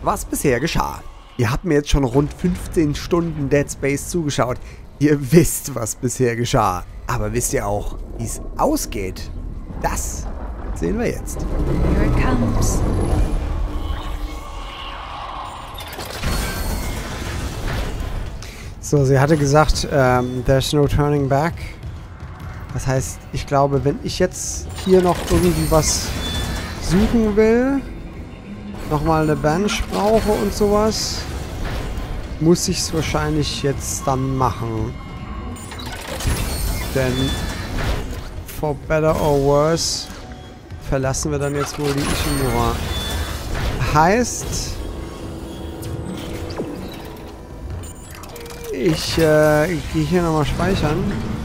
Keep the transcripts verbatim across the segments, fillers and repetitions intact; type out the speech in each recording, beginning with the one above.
was bisher geschah. Ihr habt mir jetzt schon rund fünfzehn Stunden Dead Space zugeschaut. Ihr wisst, was bisher geschah. Aber wisst ihr auch, wie es ausgeht? Das sehen wir jetzt. Here it comes. So, sie hatte gesagt, ähm, there's no turning back. Das heißt, ich glaube, wenn ich jetzt hier noch irgendwie was suchen will, nochmal eine Bench brauche und sowas, muss ich es wahrscheinlich jetzt dann machen. Denn for better or worse verlassen wir dann jetzt wohl die Ishimura. Heißt, ich äh, gehe hier nochmal speichern.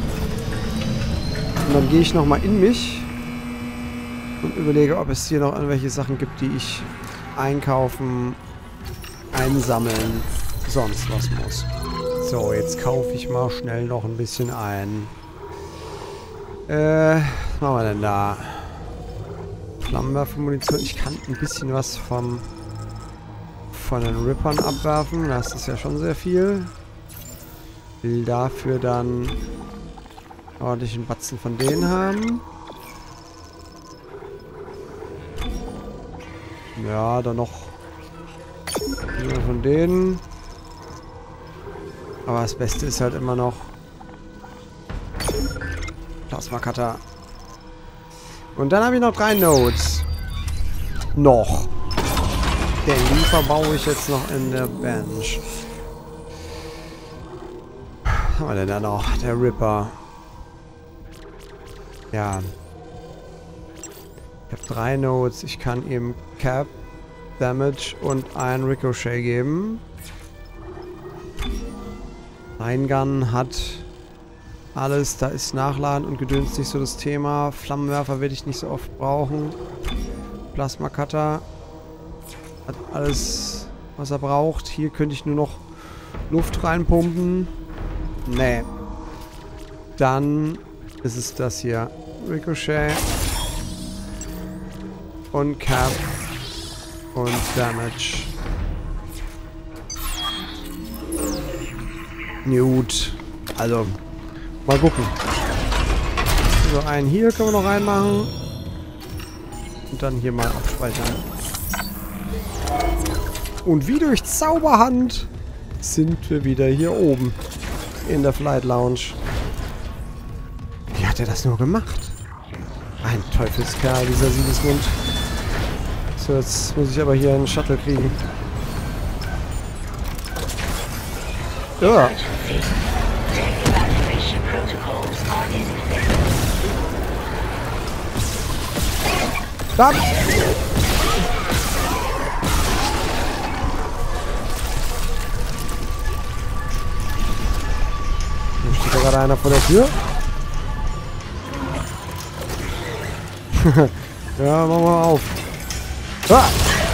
Und dann gehe ich nochmal in mich und überlege, ob es hier noch irgendwelche Sachen gibt, die ich einkaufen, einsammeln, sonst was muss. So, jetzt kaufe ich mal schnell noch ein bisschen ein. Äh, was machen wir denn da? Flammenwerfer-Munition. Ich kann ein bisschen was vom von den Rippern abwerfen. Das ist ja schon sehr viel. Will dafür dann ordentlichen Batzen von denen haben. Ja, dann noch von denen. Aber das Beste ist halt immer noch Plasma-Cutter. Und dann habe ich noch drei Nodes. Noch. Den Liefer baue ich jetzt noch in der Bench. Was haben wir denn da noch? Der Ripper. Ja. Ich habe drei Nodes. Ich kann ihm Cap, Damage und ein Ricochet geben. Ein Gun hat alles. Da ist Nachladen und Gedöns nicht so das Thema. Flammenwerfer werde ich nicht so oft brauchen. Plasma Cutter hat alles, was er braucht. Hier könnte ich nur noch Luft reinpumpen. Nee. Dann ist es das hier. Ricochet. Und Cap. Und Damage. Gut. Also, mal gucken. So, einen hier können wir noch reinmachen. Und dann hier mal abspeichern. Und wie durch Zauberhand sind wir wieder hier oben. In der Flight Lounge. Wie hat er das nur gemacht? Ein Teufelskerl, dieser Siebesmund. So, jetzt muss ich aber hier einen Shuttle kriegen. Ja. Dann. Da steht da gerade einer vor der Tür. Ja, machen wir mal auf. Ah!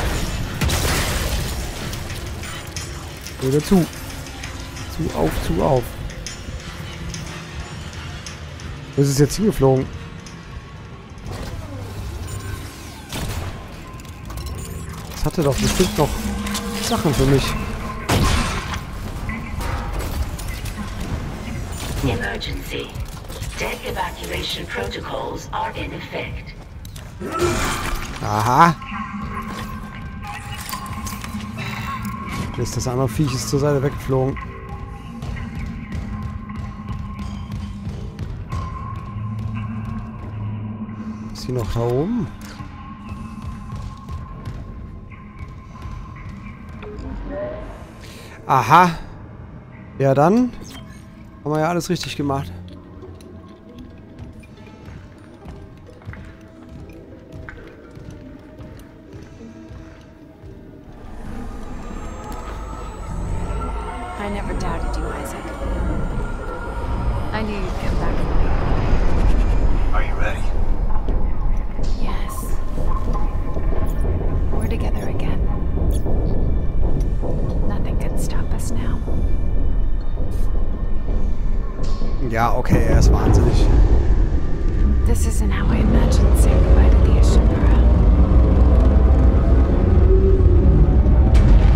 Oder zu. Zu auf, zu auf. Wo ist es jetzt hingeflogen? Das hatte doch bestimmt noch Sachen für mich. Emergency. Deck evacuation protocols are in effect. Aha. Jetzt das andere Viech ist zur Seite weggeflogen. Ist sie noch da oben? Aha. Ja dann. Haben wir ja alles richtig gemacht. I never doubted you, Isaac. I knew you'd come back for me. Are you ready? Yes. We're together again. Nothing can stop us now. Ja, okay, er ist wahnsinnig. This isn't how I imagined saying goodbye to the Ishimura.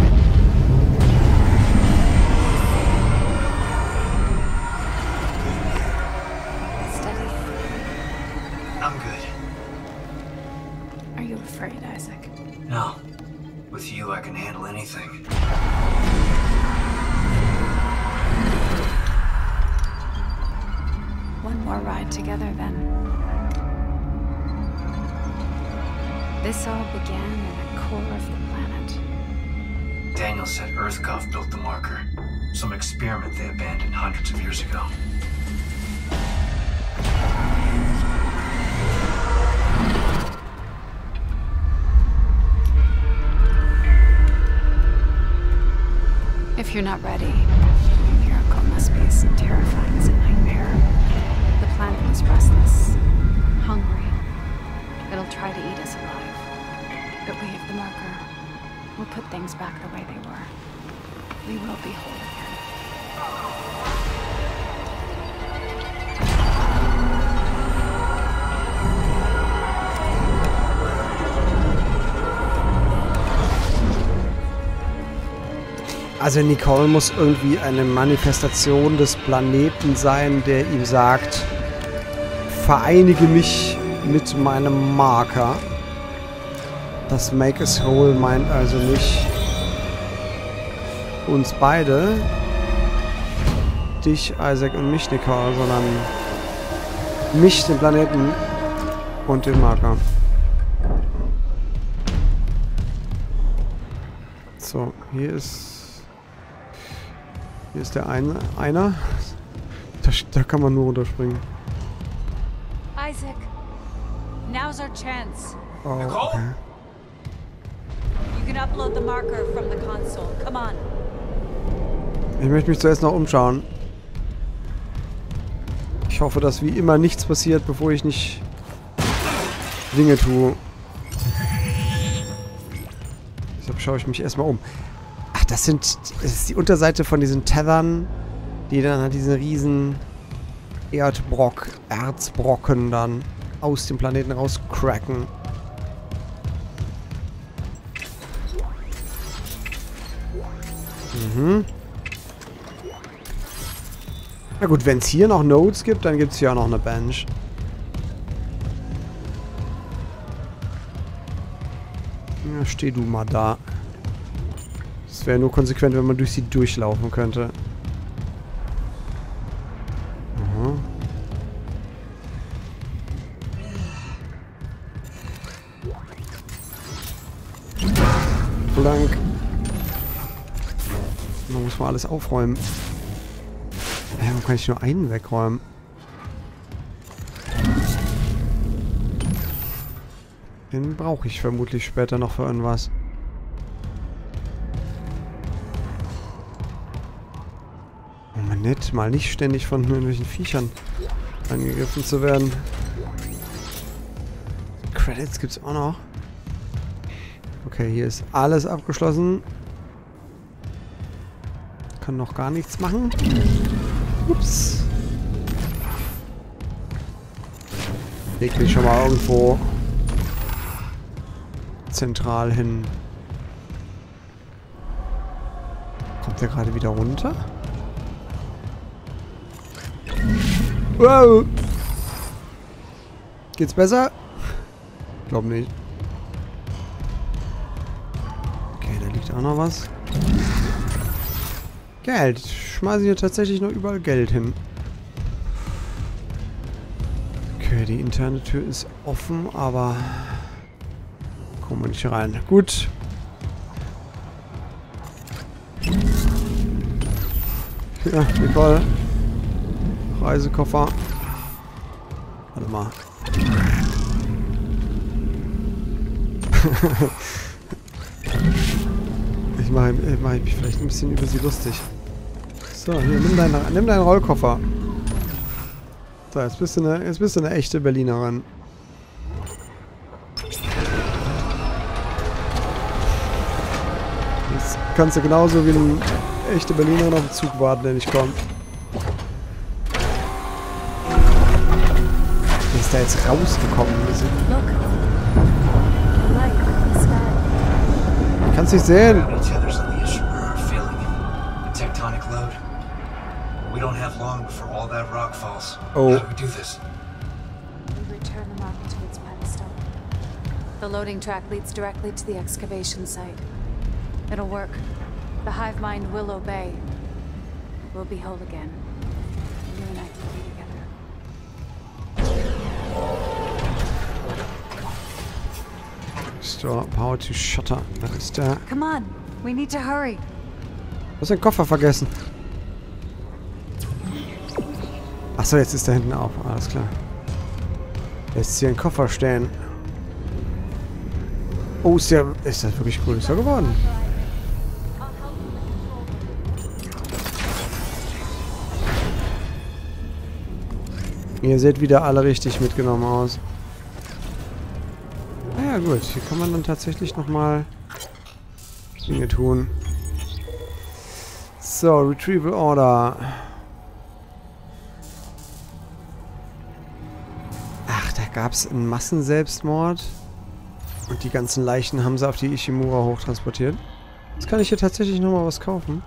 With you, I can handle anything. One more ride together, then. This all began in the core of the planet. Daniel said EarthGov built the marker. Some experiment they abandoned hundreds of years ago. If you're not ready, Miracle must be as terrifying as a nightmare. The planet is restless, hungry. It'll try to eat us alive. But we have the marker. We'll put things back the way they were. We will be whole again. Also Nicole muss irgendwie eine Manifestation des Planeten sein, der ihm sagt, vereinige mich mit meinem Marker. Das Make us whole meint also nicht uns beide, dich, Isaac und mich, Nicole, sondern mich, den Planeten und den Marker. So, hier ist hier ist der eine, einer. Da, da kann man nur runterspringen. Isaac, now's our chance. Oh, okay. You can upload the marker from the console. Come on. Ich möchte mich zuerst noch umschauen. Ich hoffe, dass wie immer nichts passiert, bevor ich nicht Dinge tue. Deshalb schaue ich mich erstmal um. Ach, das sind das ist die Unterseite von diesen Tethern, die dann halt diesen riesen Erdbrock, Erzbrocken dann aus dem Planeten rauscracken. Mhm. Na gut, wenn es hier noch Nodes gibt, dann gibt es hier auch noch eine Bench. Ja, steh du mal da. Das wäre nur konsequent, wenn man durch sie durchlaufen könnte. Mhm. Blank. Man muss mal alles aufräumen. Ja, warum kann ich nur einen wegräumen? Den brauche ich vermutlich später noch für irgendwas. Oh man, nett, mal nicht ständig von irgendwelchen Viechern angegriffen zu werden. Credits gibt's auch noch. Okay, hier ist alles abgeschlossen. Kann noch gar nichts machen. Ups. Leg mich schon mal irgendwo zentral hin. Kommt der gerade wieder runter? Wow! Geht's besser? Glaub nicht. Okay, da liegt auch noch was. Geld. Schmeißen hier tatsächlich noch überall Geld hin. Okay, die interne Tür ist offen, aber kommen wir nicht rein. Gut. Ja, Nicole. Reisekoffer. Warte mal. ich mache mach mich vielleicht ein bisschen über sie lustig. So, hier, nimm deinen, nimm deinen Rollkoffer. So, jetzt bist du eine, jetzt bist du eine echte Berlinerin. Jetzt kannst du genauso wie eine echte Berlinerin auf den Zug warten, der nicht kommt. Wie ist da jetzt rausgekommen? Ich kann's nicht sehen. Oh. We return the marker to its pedestal. The loading track leads directly to the excavation site. It'll work. The hive mind will obey. We'll be whole again. You and I can be together. Store power to shutter. Da ist der. Come on, we need to hurry. Du hast den Koffer vergessen. Achso, jetzt ist da hinten auf. Alles klar. Lässt hier ein Koffer stehen. Oh, ist der. Ist das wirklich größer geworden? Ihr seht wieder alle richtig mitgenommen aus. Ah ja, gut. Hier kann man dann tatsächlich nochmal Dinge tun. So, Retrieval Order. Ach, da gab es einen Massenselbstmord. Und die ganzen Leichen haben sie auf die Ishimura hochtransportiert. Jetzt kann ich hier tatsächlich nochmal was kaufen.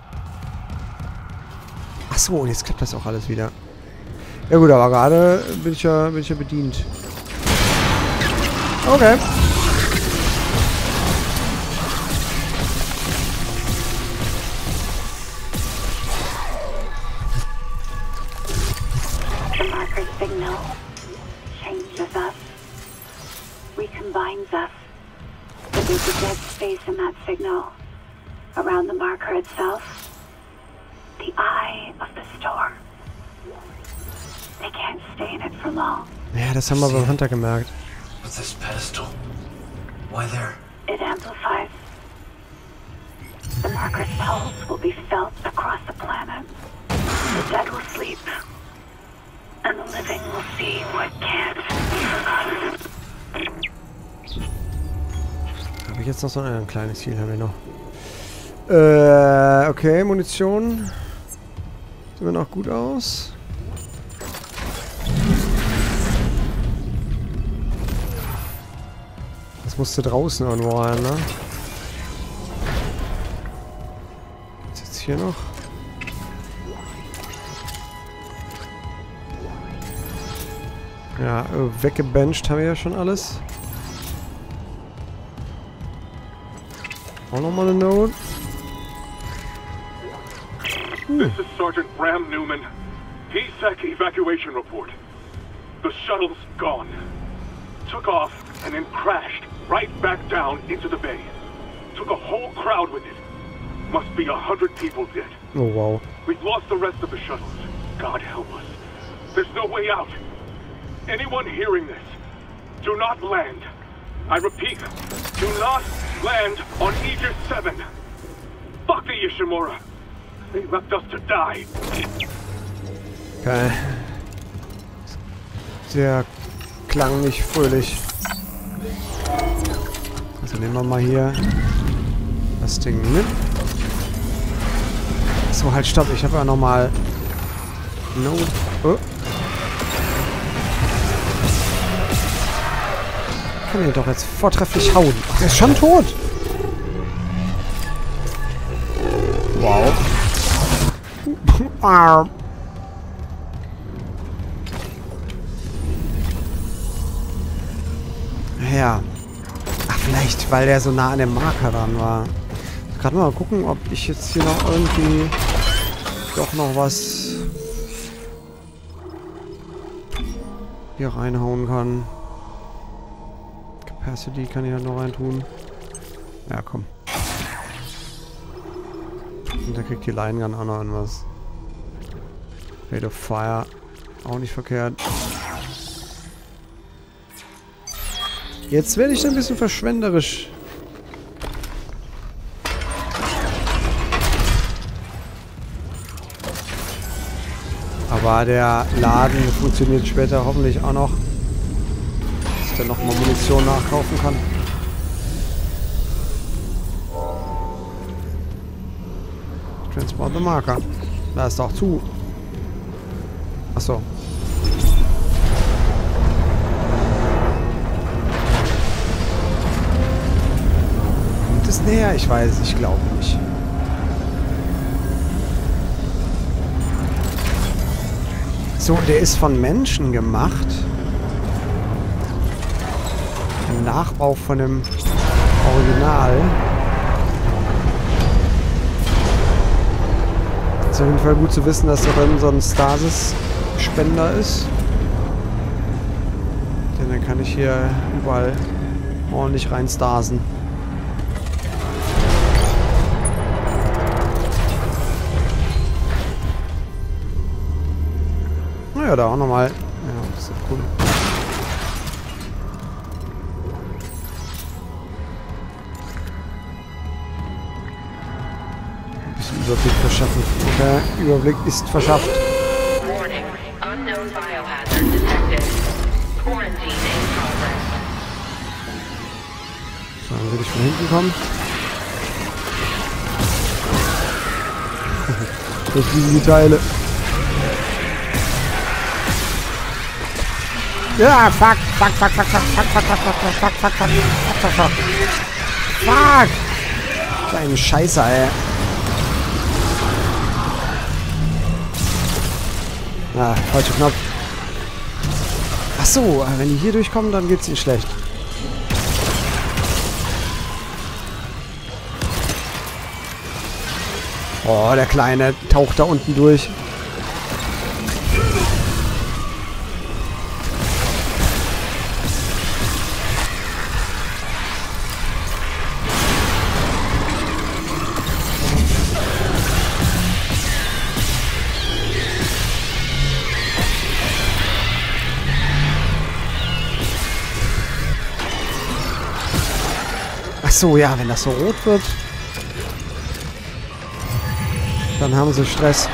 Achso, und jetzt klappt das auch alles wieder. Ja gut, aber gerade bin ich ja, bin ich ja bedient. Okay. The marker signal changes us, recombines us. But there's a dead space in that signal. Around the marker itself, the eye of the storm. They can't stay in it for long. Ja, das haben wir beim Hunter gemerkt. But this pedestal, why there? It amplifies. The marker's pulse will be felt across the planet. The dead will sleep, and the living will see what can't be forgotten. Habe ich jetzt noch so ein, ein kleines Ziel, haben wir noch. Äh, okay, Munition. Sieht mir noch gut aus. Das musste draußen irgendwo rein, ne? Was ist jetzt hier noch? Ja, weggebencht haben wir ja schon alles. Auch nochmal eine Note. This is Sergeant Bram Newman. P SEC evacuation report. The shuttle's gone. Took off and then crashed right back down into the bay. Took a whole crowd with it. Must be a hundred people dead. Oh wow. We've lost the rest of the shuttles. God help us. There's no way out. Anyone hearing this, do not land. I repeat, do not land on Aegis seven. Fuck the Ishimura. They left us to die. Okay. Der klang nicht fröhlich. Also nehmen wir mal hier das Ding mit. So, halt, stopp. Ich habe ja nochmal... No. Oh. Ich kann ihn doch jetzt vortrefflich hauen. Ach, der ist schon tot. Wow. Ah. Ja. Ach, vielleicht, weil der so nah an dem Marker dran war. Gerade mal gucken, ob ich jetzt hier noch irgendwie doch noch was hier reinhauen kann. Capacity kann ich halt noch reintun. Ja, komm. Und da kriegt die Line Gun auch noch irgendwas. Rate of Fire. Auch nicht verkehrt. Jetzt werde ich ein bisschen verschwenderisch. Aber der Laden funktioniert später hoffentlich auch noch. Dass ich dann nochmal Munition nachkaufen kann. Transport the Marker. Da ist doch zu. Achso. Kommt es näher? Ich weiß, ich glaube nicht. So, der ist von Menschen gemacht. Ein Nachbau von dem Original. Ist auf jeden Fall gut zu wissen, dass da drin so ein Stasis-Spender ist. Denn dann kann ich hier überall ordentlich rein stasen. Naja, da auch nochmal. Ja, das ist cool. Ein bisschen Überblick verschaffen. Okay, Überblick ist verschafft. Warning. Unknown biohazard detected. Quarantine in progress. So, dann will ich von hinten kommen. Da fliegen die Teile. Ja, fuck, fuck, fuck, fuck, fuck, fuck, fuck, fuck, fuck, fuck, fuck, fuck, fuck, fuck, fuck. Fuck! Kleine Scheiße, ey. Ah, falscher Knopf. Ach so, wenn die hier durchkommen, dann geht's ihnen schlecht. Oh, der Kleine taucht da unten durch. Ach so, ja, wenn das so rot wird, dann haben sie Stress.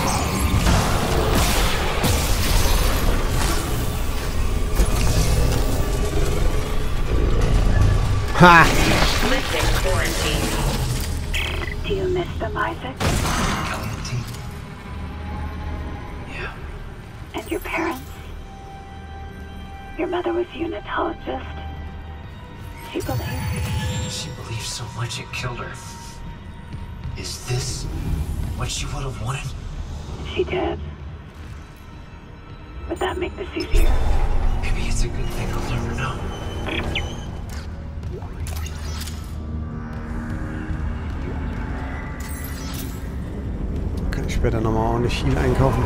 Ha! Do you miss them, Isaac? Yeah. And your parents? Your mother was a unitologist. She believed. She believes so much it killed her. Is this what she would have wanted? She did. Would that make this easier? Maybe it's a good thing I'll never know. Kann ich später nochmal ordentlich viel einkaufen.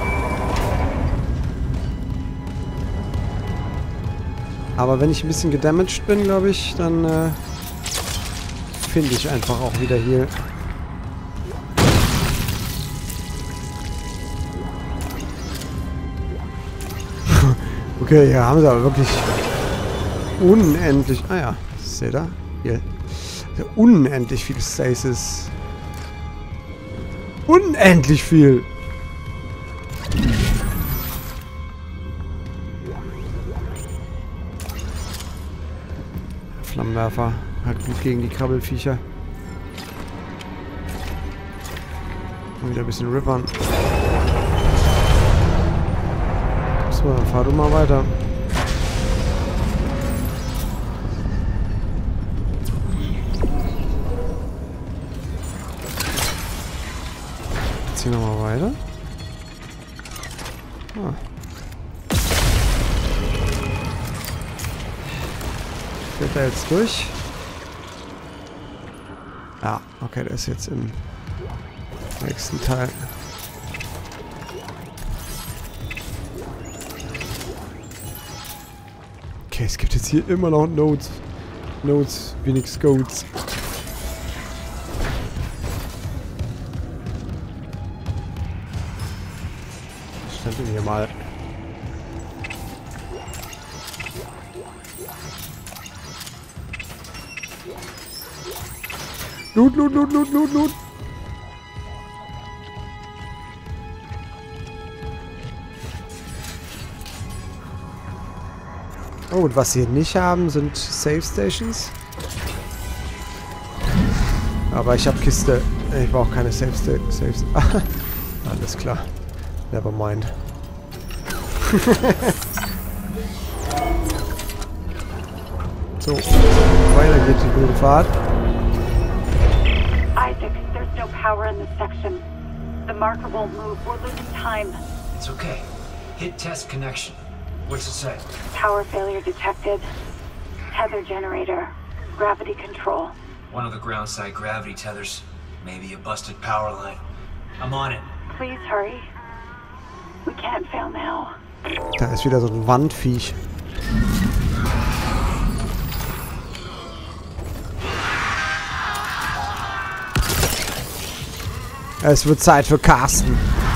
Aber wenn ich ein bisschen gedamaged bin, glaube ich, dann äh, finde ich einfach auch wieder hier. Okay, hier haben sie aber wirklich unendlich... Ah ja, seht ihr? Hier. Unendlich viel Stasis. Unendlich viel! Flammenwerfer. Halt gut gegen die Krabbelfiecher. Und wieder ein bisschen rippern. So, dann fahr du mal weiter. Jetzt hier nochmal weiter. Ah. Fährt er jetzt durch? Ja, okay, der ist jetzt im nächsten Teil. Okay, es gibt jetzt hier immer noch Notes. Notes, wenig Scotes. Was stand denn hier mal? Loot, loot, loot, loot, loot, loot. Oh, und was sie nicht haben, sind Save Stations. Aber ich habe Kiste. Ich brauche keine Save Stations. Alles klar. Never mind. So, weiter geht die gute Fahrt. Isaac, there's no power in this section. The marker won't move. We're losing time. It's okay. Hit test connection. What's it say? Power failure detected. Tether generator. Gravity control. One of the ground side gravity tethers. Maybe a busted power line. I'm on it. Please hurry. We can't fail now. Da ist wieder so ein Wandviech. Es wird Zeit für Carsten.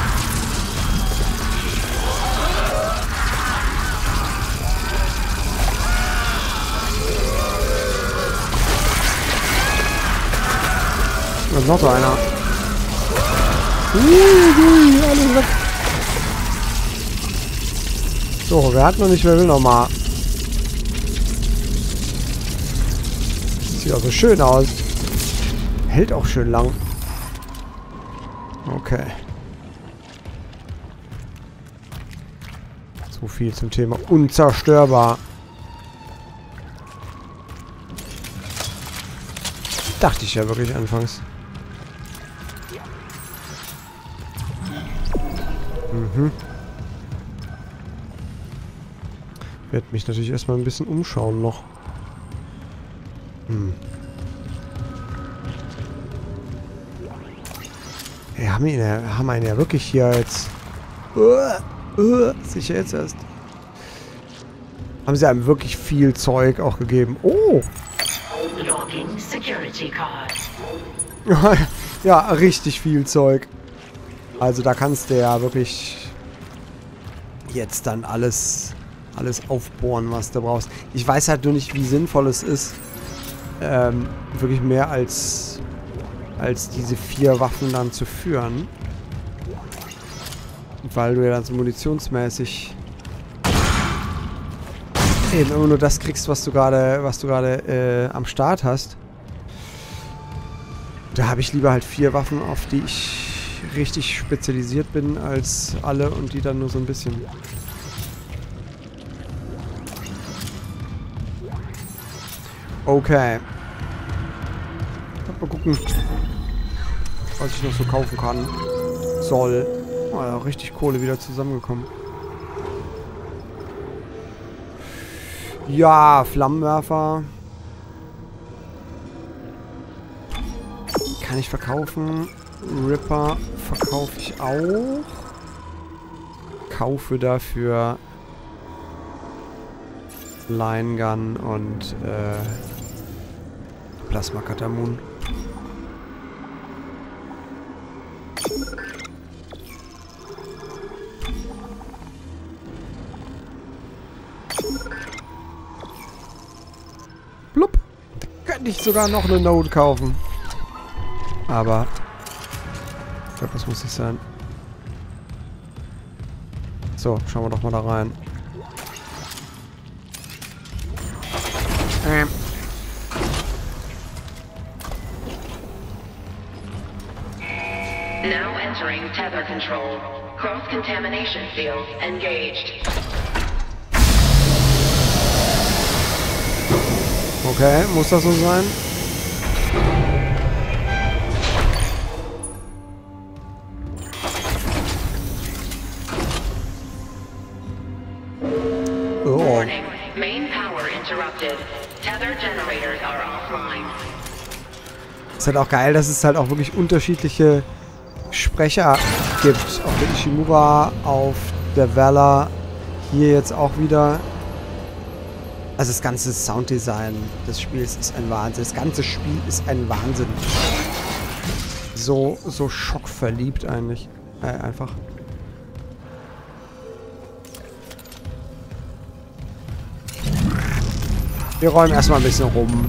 Da ist noch so einer. Ui, alle weg. So, wer hat noch nicht, wer will noch mal. Sieht auch so schön aus. Hält auch schön lang. Okay. So viel zum Thema unzerstörbar. Dachte ich ja wirklich anfangs. Mhm. Ich werde mich natürlich erstmal ein bisschen umschauen noch. Hm. Hey, haben wir ihn ja, haben wir ihn ja wirklich hier jetzt... Uh, uh, sicher jetzt erst. Haben sie einem wirklich viel Zeug auch gegeben. Oh! Logging Security Card. Ja, richtig viel Zeug. Also da kannst du ja wirklich jetzt dann alles, alles aufbohren, was du brauchst. Ich weiß halt nur nicht, wie sinnvoll es ist, ähm, wirklich mehr als, als diese vier Waffen dann zu führen. Weil du ja dann so munitionsmäßig eben immer nur das kriegst, was du gerade, was du gerade äh, am Start hast. Da habe ich lieber halt vier Waffen, auf die ich richtig spezialisiert bin, als alle und die dann nur so ein bisschen. Okay. Mal gucken, was ich noch so kaufen kann. Soll. Oh, ja, richtig Kohle wieder zusammengekommen. Ja, Flammenwerfer. Kann ich verkaufen. Ripper verkaufe ich auch. Kaufe dafür Line Gun und äh, Plasma Katamun. Blub. Da könnte ich sogar noch eine Node kaufen. Aber ich glaube, das muss nicht sein. So, schauen wir doch mal da rein. Ähm. Now entering tether control. Cross-contamination field engaged. Okay, muss das so sein? Oh. Warning. Main power interrupted. Tether generators are offline. Ist halt auch geil, dass es halt auch wirklich unterschiedliche Sprecher gibt. Auf der Ishimura, auf der Valor, hier jetzt auch wieder. Also das ganze Sounddesign des Spiels ist ein Wahnsinn. Das ganze Spiel ist ein Wahnsinn. So, so schockverliebt eigentlich. Äh, einfach. Wir räumen erstmal ein bisschen rum.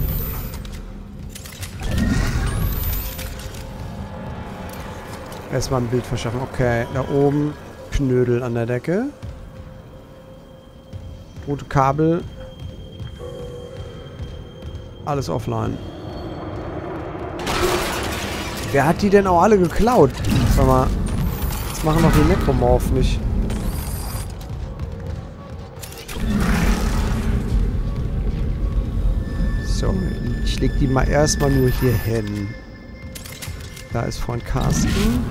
Erstmal ein Bild verschaffen. Okay, da oben Knödel an der Decke. Rote Kabel. Alles offline. Wer hat die denn auch alle geklaut? Sag mal, das machen doch die Necromorph nicht. So, ich leg die mal erstmal nur hier hin. Da ist Freund Carsten.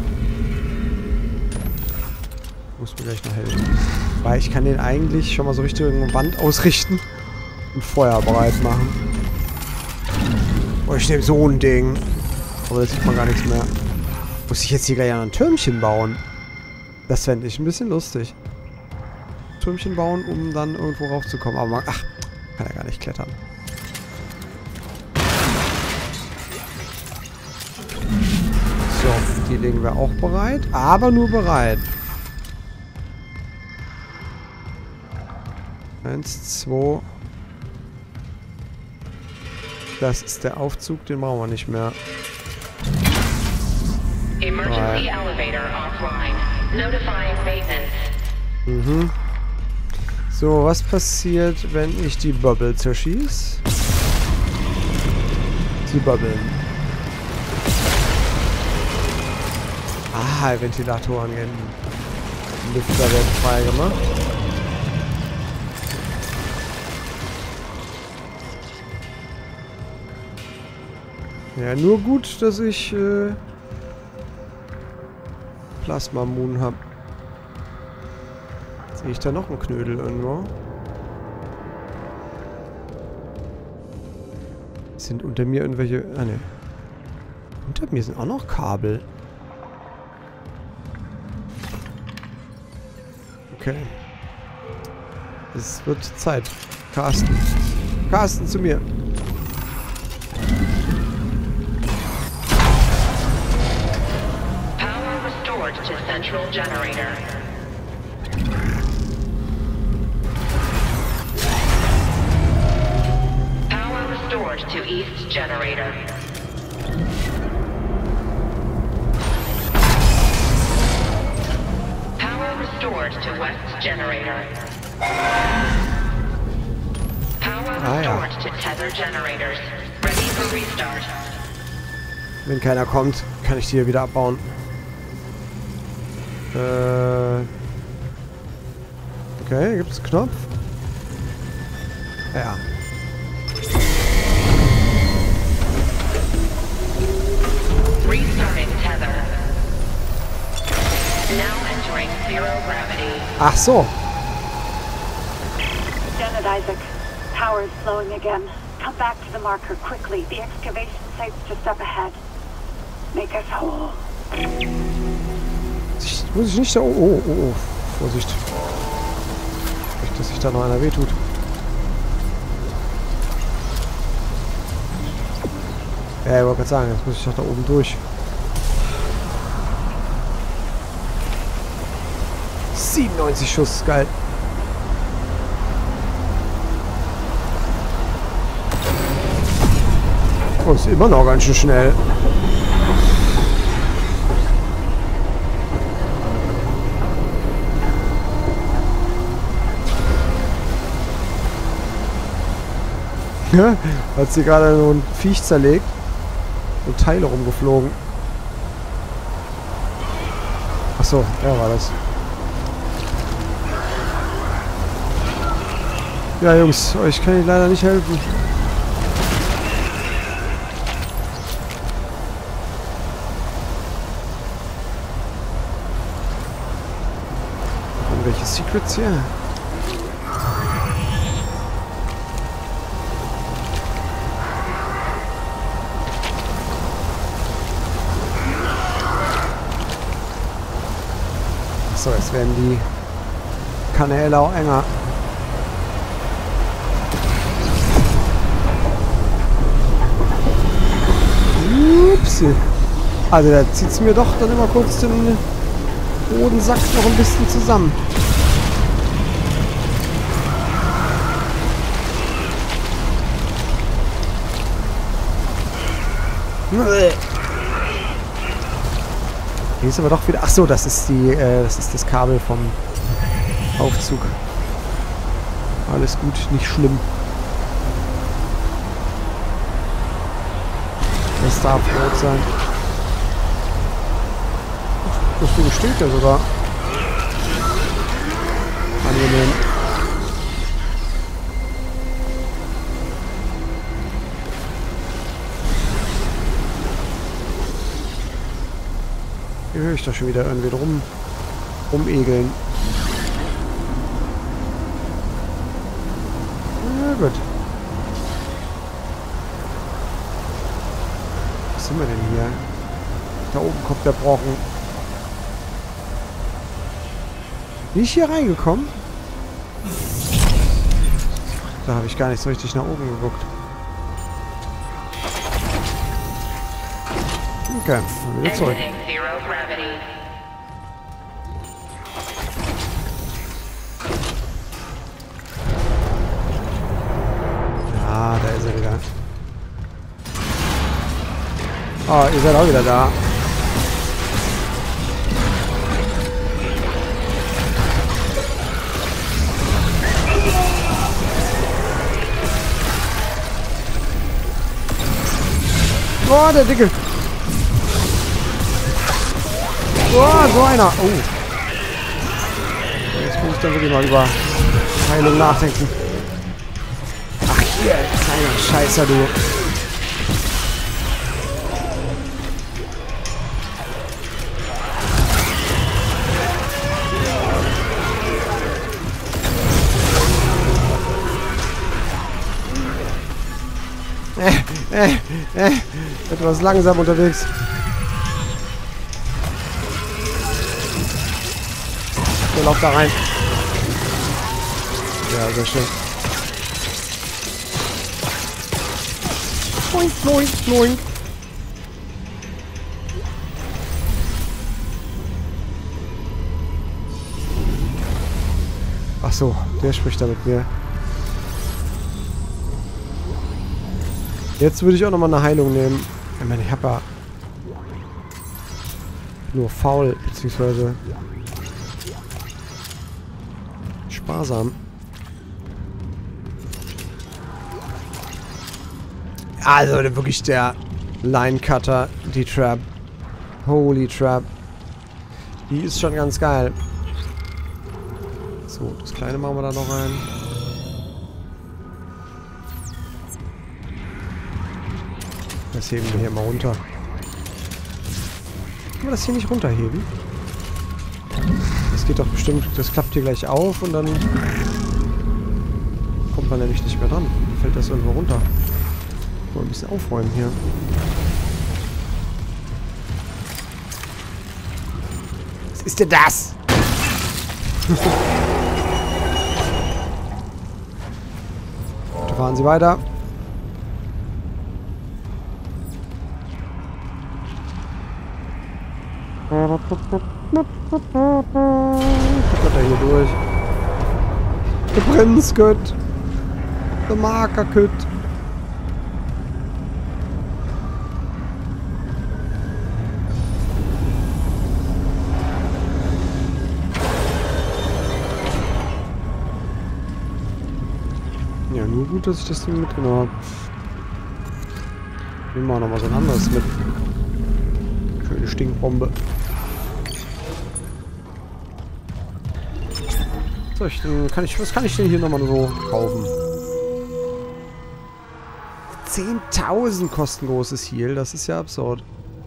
Muss mir gleich noch helfen. Weil ich kann den eigentlich schon mal so richtig Richtung Wand ausrichten und Feuer bereit machen. Oh, ich nehme so ein Ding. Aber da sieht man gar nichts mehr. Muss ich jetzt hier gleich ein Türmchen bauen? Das fände ich ein bisschen lustig. Türmchen bauen, um dann irgendwo raufzukommen. Aber man, ach, kann er gar nicht klettern. So, die legen wir auch bereit. Aber nur bereit. Eins, zwei. Das ist der Aufzug, den brauchen wir nicht mehr. Emergency elevator offline. Notifying maintenance. Mhm. So, was passiert, wenn ich die Bubble zerschieße? Sie bubbeln. Ah, Ventilatoren gehen. Lüfter werden freigemacht. Ja, nur gut, dass ich äh, Plasma Moon habe. Sehe ich da noch einen Knödel irgendwo? Sind unter mir irgendwelche... Ah, ne. Unter mir sind auch noch Kabel. Okay. Es wird Zeit. Carsten. Carsten, zu mir. Power restored to central generator. Power restored to east generator. Restored to west generator. Power Ah, ja. restored to tether generators. Ready for restart. Wenn keiner kommt, kann ich die hier wieder abbauen. Äh. Okay, gibt es einen Knopf? Ja. Restarting tether. Now entering zero gravity. Ach so. Janet Isaac, power is flowing again. Come back to the marker quickly. The excavation site's just up ahead. Make us whole. Ich, muss ich nicht da... Oh, oh, oh, oh. Vorsicht. Nicht, dass sich da noch einer wehtut. Ja, ich wollte gerade sagen, jetzt muss ich doch da oben durch. siebenundneunzig Schuss, geil. Oh, ist immer noch ganz schön schnell. Ja, hat sie gerade so ein Viech zerlegt und Teile rumgeflogen. Achso, ja, war das. Ja, Jungs, euch kann ich leider nicht helfen. Irgendwelche Secrets hier? Achso, jetzt werden die Kanäle auch enger. Upsi. Also da zieht es mir doch dann immer kurz den Bodensack noch ein bisschen zusammen. Hier ist aber doch wieder... Achso, das ist die, äh, das ist das Kabel vom Aufzug. Alles gut, nicht schlimm. Das darf rot sein. Das Ding steht ja sogar. Angenehm. Hier höre ich doch schon wieder irgendwie drum rumegeln. Na gut. Was sind wir denn hier? Da oben kommt der Brocken. Bin ich hier reingekommen? Da habe ich gar nicht so richtig nach oben geguckt. Okay, dann wieder zurück. Ja, da ist er wieder. Oh, ihr seid auch wieder da. Oh, der Dicke. Oh, so einer. Oh. Jetzt muss ich dann wirklich mal über Heilung nachdenken. Ach, hier, kleiner Scheißer, du. Äh, äh, äh, etwas langsam unterwegs. Der läuft da rein. Ja, sehr schön. Boink, boink, boink. Ach so, der spricht da mit mir. Jetzt würde ich auch nochmal eine Heilung nehmen. Ich meine, ich habe ja nur faul, beziehungsweise sparsam. Also wirklich der Line Cutter, die Trap. Holy Trap. Die ist schon ganz geil. So, das kleine machen wir da noch rein. Das heben wir hier mal runter. Kann man das hier nicht runterheben? Das geht doch bestimmt, das klappt hier gleich auf und dann kommt man nämlich nicht mehr dran. Dann fällt das irgendwo runter. Mal ein bisschen aufräumen hier. Was ist denn das? Da fahren sie weiter. Kommt er hier durch? Der Prinzgött. Der Markerkütt. Ja, nur gut, dass ich das Ding mitgenommen habe. Nehmen wir auch noch mal so ein anderes mit. Schöne Stinkbombe. So, ich, dann kann ich, was kann ich denn hier nochmal so kaufen? zehntausend kosten großes Heal, das ist ja absurd.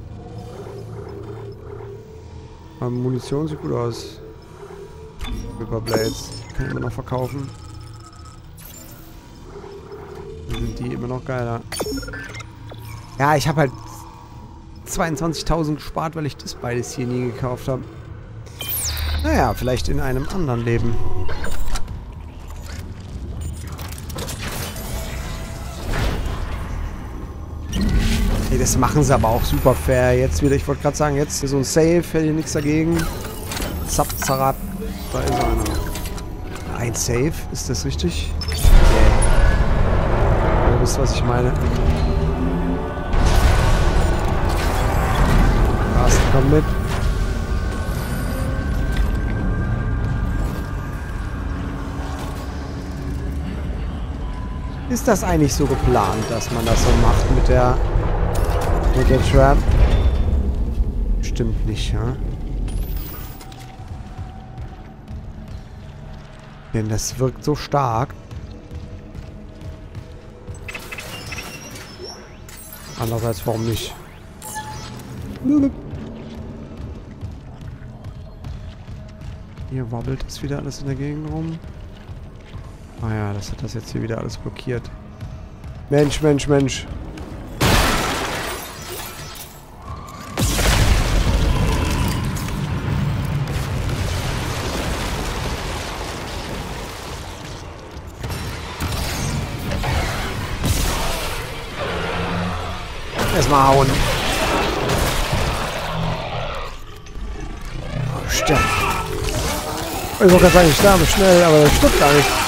Aber Munition sieht gut aus. Ripperblades kann ich immer noch verkaufen. Dann sind die immer noch geiler. Ja, ich habe halt zweiundzwanzigtausend gespart, weil ich das beides hier nie gekauft habe. Naja, vielleicht in einem anderen Leben. Hey, das machen sie aber auch super fair. Jetzt wieder, ich wollte gerade sagen, jetzt hier so ein Save, hätte ich nichts dagegen. Zap, zarab. Da ist einer. Ein Save, ist das richtig? Yeah. Ihr wisst, was ich meine. Carsten, komm mit. Ist das eigentlich so geplant, dass man das so macht mit der mit der Trap? Stimmt nicht, ja? Denn das wirkt so stark. Andererseits, warum nicht? Hier wobbelt es wieder alles in der Gegend rum. Ah ja, das hat das jetzt hier wieder alles blockiert. Mensch, Mensch, Mensch. Erstmal hauen. Oh, sterb. Ich wollte gerade sagen, ich sterbe schnell, aber das stimmt gar nicht.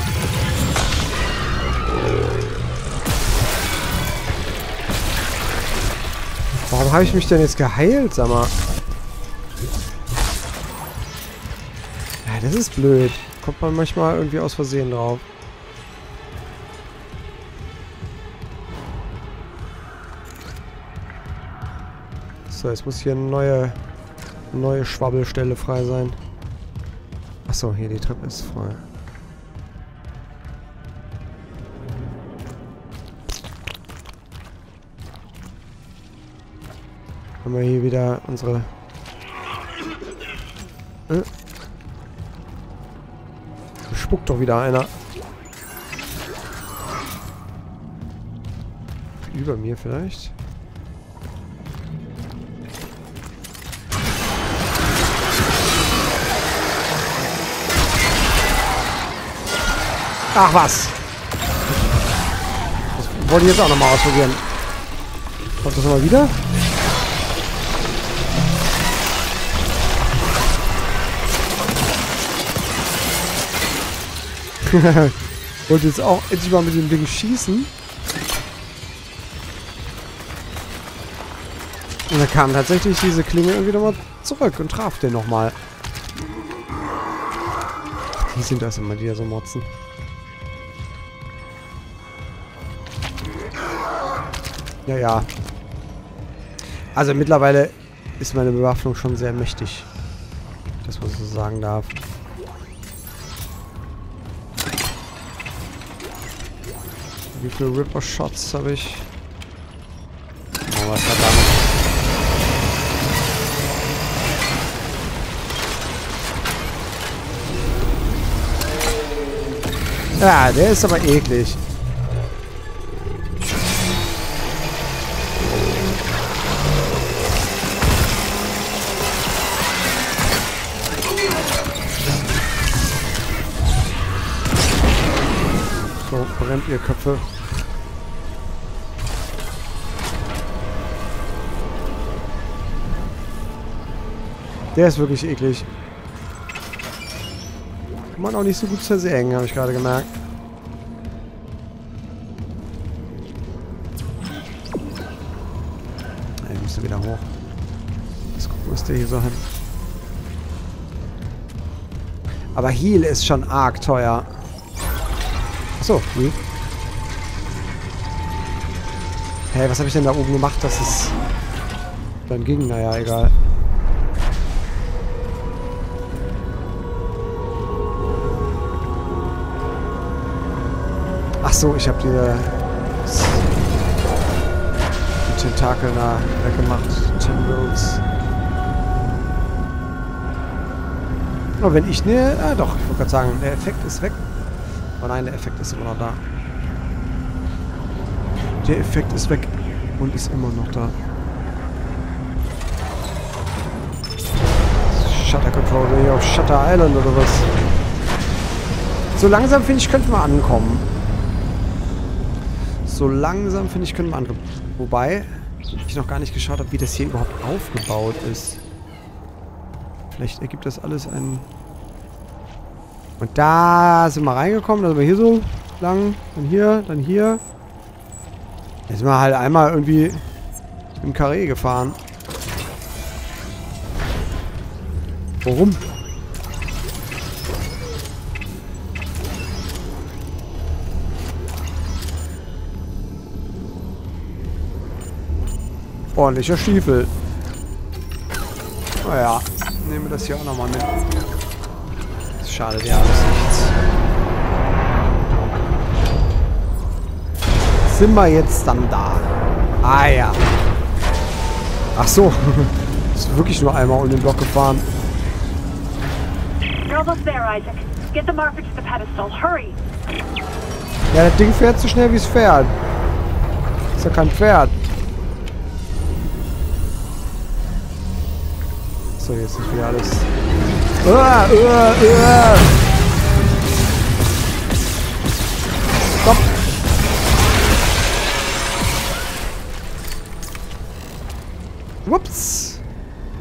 Warum habe ich mich denn jetzt geheilt, sag mal? Ja, das ist blöd. Kommt man manchmal irgendwie aus Versehen drauf. So, jetzt muss hier eine neue, eine neue Schwabbelstelle frei sein. Achso, hier die Treppe ist frei. Haben wir hier wieder unsere... Äh. Spuckt doch wieder einer. Über mir vielleicht? Ach was! Das wollte ich jetzt auch nochmal ausprobieren. Kommt das nochmal wieder? Wollte jetzt auch endlich mal mit dem Ding schießen. Und da kam tatsächlich diese Klinge irgendwie nochmal zurück und traf den nochmal. Die sind das immer, die da so motzen. Ja, ja. Also mittlerweile ist meine Bewaffnung schon sehr mächtig. Das, was ich so sagen darf. Wie viele Ripper-Shots habe ich? Oh, was verdammt. Ja, der ist aber eklig. So, brennt ihr Köpfe. Der ist wirklich eklig. Kann man auch nicht so gut zersägen, habe ich gerade gemerkt. Ich müsste wieder hoch. Jetzt gucken, was der hier so hat. Aber Heal ist schon arg teuer. Achso, wie? Hä, hey, was habe ich denn da oben gemacht, dass es dann ging? Naja, egal. Achso, ich habe die, die Tentakel da weggemacht. Tendrils. Aber wenn ich ne... Ah doch, ich wollte gerade sagen, der Effekt ist weg. Aber nein, der Effekt ist immer noch da. Der Effekt ist weg und ist immer noch da. Shutter Control, bin ich auf Shutter Island oder was? So langsam finde ich, könnten wir ankommen. So langsam finde ich, können wir ankommen. Wobei ich noch gar nicht geschaut habe, wie das hier überhaupt aufgebaut ist. Vielleicht ergibt das alles einen... Und da sind wir reingekommen, da sind wir hier so lang, dann hier, dann hier. Jetzt sind wir halt einmal irgendwie im Karree gefahren. Warum? Ordentlicher Stiefel. Naja, nehmen wir das hier auch nochmal mit. Das schadet ja alles nichts. Sind wir jetzt dann da? Ah ja. Ach so. Ist wirklich nur einmal um den Block gefahren. You're almost there, Isaac. Get the marker to the pedestal. Hurry! Ja, das Ding fährt so schnell wie es fährt. Ist ja kein Pferd. So, jetzt ist wieder alles... Uah, uah, uah. Stopp!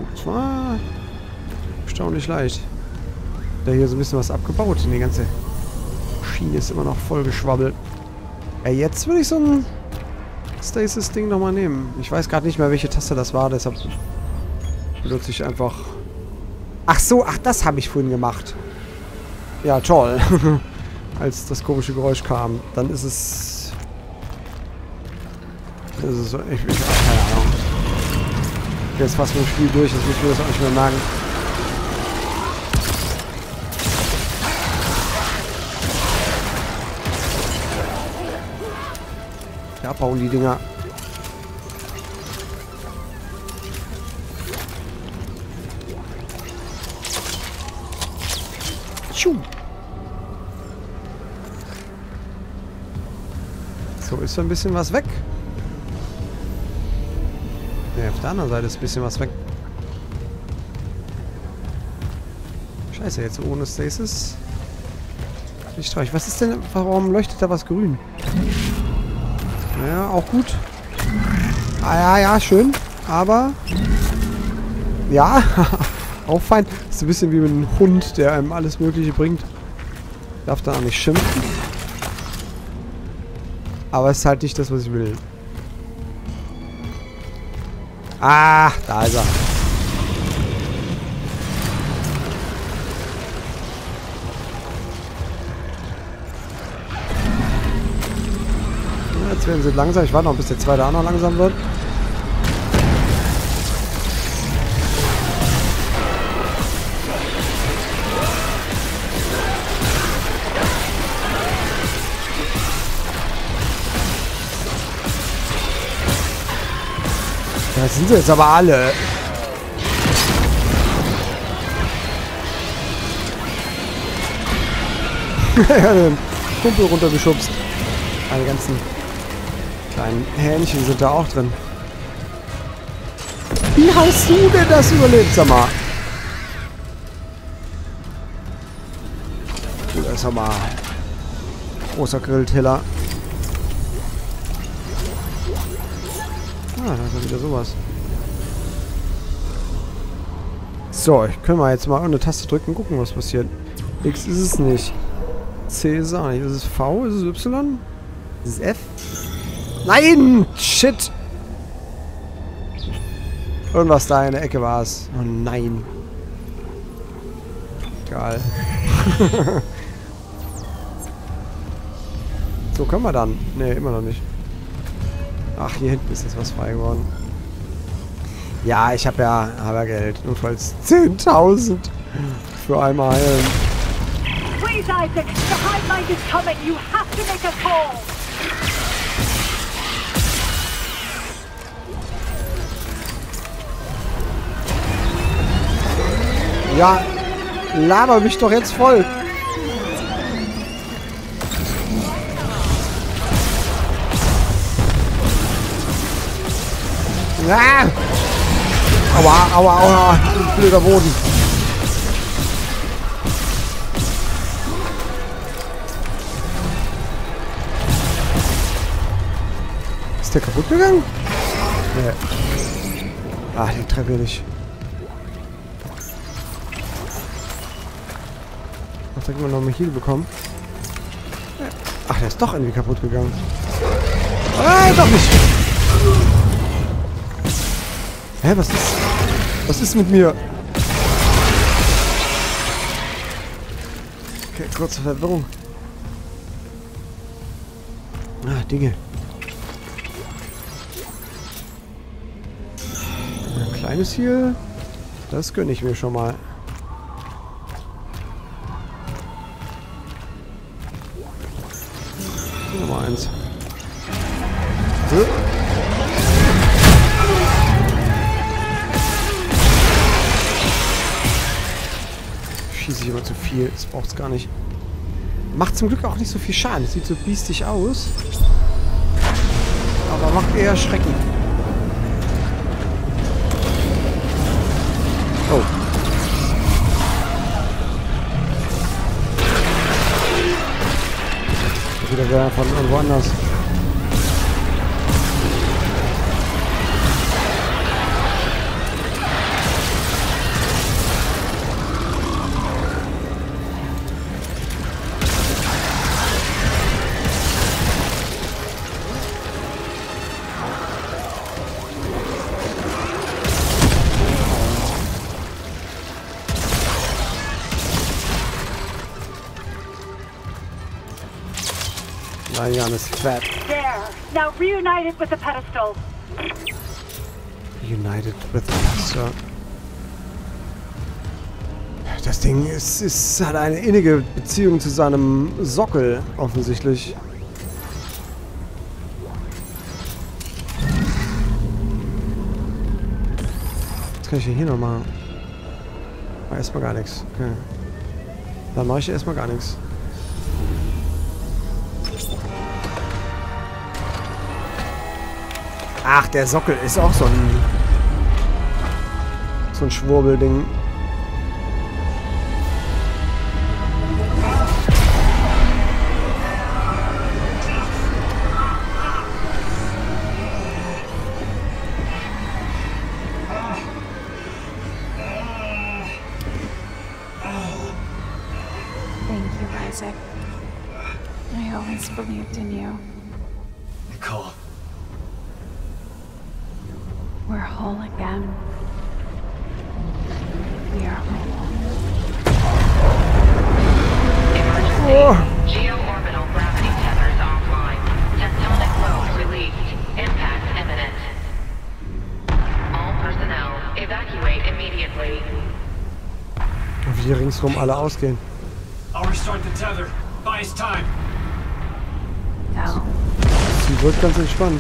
Das war erstaunlich leicht. Da hier so ein bisschen was abgebaut. Die ganze Schiene ist immer noch voll geschwabbelt. Ja, jetzt würde ich so ein Stasis-Ding nochmal nehmen. Ich weiß gerade nicht mehr, welche Taste das war, deshalb benutze ich einfach... Ach so, ach, das habe ich vorhin gemacht. Ja, toll. Als das komische Geräusch kam. Dann ist es... Das ist so... Ich, ich, keine Ahnung. Ich bin jetzt fast mit dem Spiel durch, jetzt muss ich mir das auch nicht mehr merken. Ja, abbauen die Dinger. Tschuh. So, ist so ein bisschen was weg. Ne, auf der anderen Seite ist ein bisschen was weg. Scheiße, jetzt ohne Stasis. Nicht traurig. Was ist denn... Warum leuchtet da was grün? Ja, auch gut. Ah, ja, ja, schön. Aber... Ja, auch fein. Ist ein bisschen wie mit einem Hund, der einem alles Mögliche bringt. Darf dann auch nicht schimpfen. Aber es ist halt nicht das, was ich will. Ah, da ist er. Jetzt werden sie langsam. Ich warte noch, bis der zweite auch noch langsam wird. Da sind sie jetzt aber alle. Ja, den Kumpel runtergeschubst. Alle ganzen kleinen Hähnchen sind da auch drin. Wie hast du denn das überlebt, sag mal? Gut, das ist aber großer Grillteller. Ah, da ist ja wieder sowas. So, ich kann mal jetzt mal eine Taste drücken und gucken, was passiert. X ist es nicht. C ist es auch nicht. Ist es V? Ist es Y? Ist es F? Nein! Shit! Irgendwas da in der Ecke war es. Oh nein. Egal. So, können wir dann? Ne, immer noch nicht. Ach, hier hinten ist jetzt was frei geworden. Ja, ich habe ja, hab ja Geld. Notfalls zehntausend für einmal heilen. Please, Isaac, the Hive Mind is coming. You have to make a call. Ja, laber mich doch jetzt voll. Ah! Aua, aua, aua, blöder Boden. Ist der kaputt gegangen? Nee. Ach, den treffe ich nicht. Ach, da können wir noch mal Heal bekommen. Ach, der ist doch irgendwie kaputt gegangen. Ah, doch nicht. Hä, was ist... Was ist mit mir? Okay, kurze Verwirrung. Ah, Dinge. Ein kleines hier. Das gönne ich mir schon mal. Nummer eins. So. Schieße ich immer zu viel. Das braucht es gar nicht. Macht zum Glück auch nicht so viel Schaden. Sieht so biestig aus. Aber macht eher Schrecken. Oh. Wieder wer von irgendwo anders. Ryan ist fett. There. Now reunited with the pedestal. United with Master. Das Ding ist, ist, hat eine innige Beziehung zu seinem Sockel, offensichtlich. Was kann ich hier noch machen? Aber erstmal gar nichts. Okay. Dann mache ich erstmal gar nichts. Ach, der Sockel ist auch so ein so ein Schwurbelding. Thank you, Isaac. I always believed in you. Nicole. We're whole again. We are whole. Emergency. Oh. Geo-orbital gravity tethers offline. Tectonic load released. Impact imminent. All personnel, evacuate immediately. Wie die ringsrum alle ausgehen. I'll restart the tether. Buy us time. No. Sie wird ganz entspannt.